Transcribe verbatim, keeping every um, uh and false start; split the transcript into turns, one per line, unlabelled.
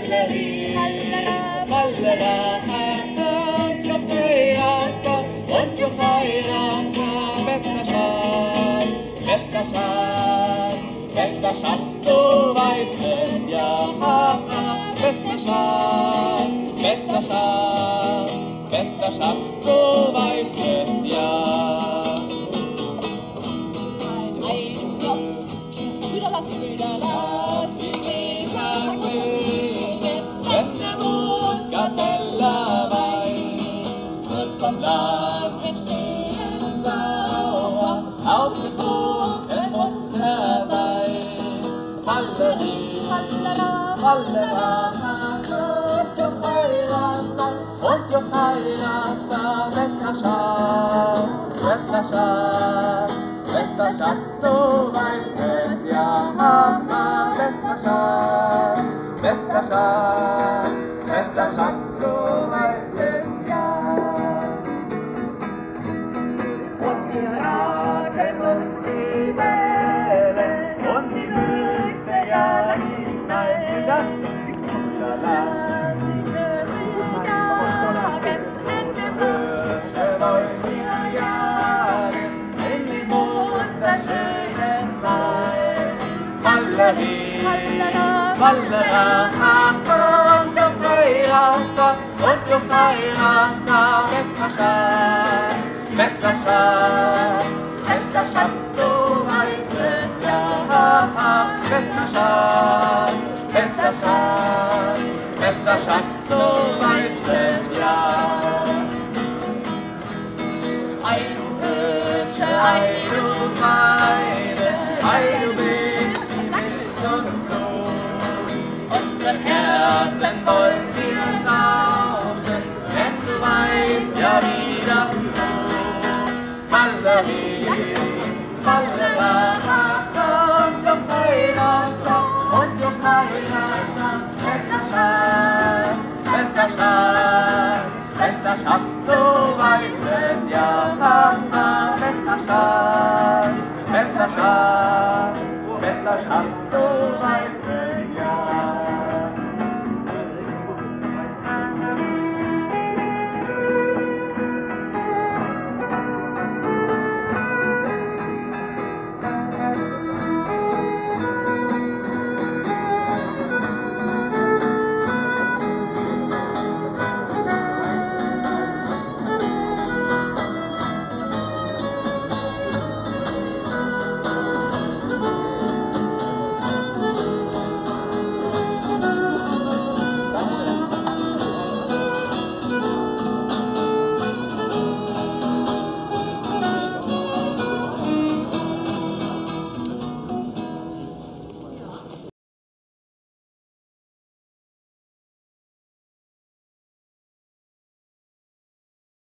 Halleri, Hallera, und Juchairasa, und Juchairasa, bester Schatz, bester Schatz, bester Schatz, du weißt es ja, bester Schatz, bester Schatz, bester Schatz, du weißt es ja.
Wieder lass, wieder lass die Gläser klingen, wenn der Muskateller weint, wird vom Land entstehen sauer, ausgetrunken muss er sein. Halleri, Hallera, Hallera, und Juchairasa, und Juchairasa, bester Schatz, bester Schatz, bester Schatz, du weißt es ja, Mama, bester Schatz, bester Schatz, bester Schatz, du weißt es ja. Und die Raken und die Wellen und die Füchse, ja, die knallen dann, la sie jagen, in dem Hirsche wollen wir jagen, in die wunderschönen Wald. Halleri, Hallera, und Juchairasa, und Juchairasa, bester Schatz, bester Schatz, bester Schatz, du weißt es ja, bester Schatz, bester Schatz, bester Schatz, du weißt es ja. Ei du hübsche, ei du feine, ei du bist nicht und Blut. Unser Herzen wollen wir tauschen, denn du weißt ja, wie das tut. Halleri, Hallera, und Juchairasa, und Juchairasa, bester Schatz, bester Schatz, bester Schatz, du weißt es ja, Mama, bester Schatz, bester Schatz, bester Schatz, du weißt